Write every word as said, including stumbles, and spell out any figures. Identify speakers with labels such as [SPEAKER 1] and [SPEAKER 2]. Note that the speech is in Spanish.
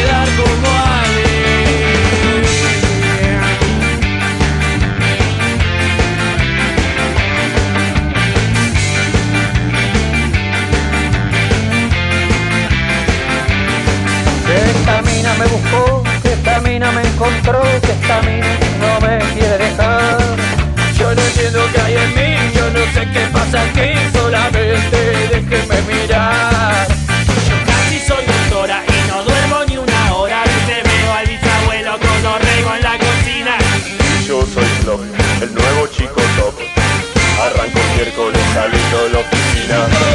[SPEAKER 1] quedar como alguien.
[SPEAKER 2] Que esta mina me buscó, que esta mina me encontró, que esta mina no me quiere dejar.
[SPEAKER 1] Yo no entiendo qué hay en mí, yo no sé qué pasa aquí, solamente déjenme mirar.
[SPEAKER 3] Yo casi soy doctora y no duermo ni una hora. Y te veo al bisabuelo con orrego en la cocina.
[SPEAKER 4] Yo soy Flop, el nuevo chico top. Arranco miércoles saliendo de la oficina.